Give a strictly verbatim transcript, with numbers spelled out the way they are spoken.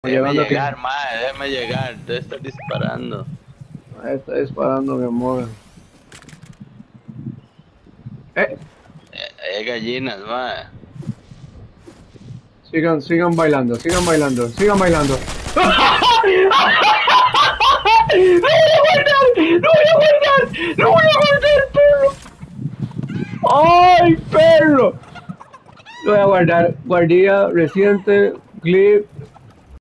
Déjame Llegando aquí. llegar, madre, déjame llegar. Te estás disparando. Ahí está disparando, mi amor. Eh, Eh, Hay gallinas, madre. sigan, sigan bailando, sigan bailando, sigan bailando. ¡No voy a guardar! ¡No voy a guardar! ¡No voy a guardar, perro! ¡Ay, perro! Lo voy a guardar. Guardia reciente, clip.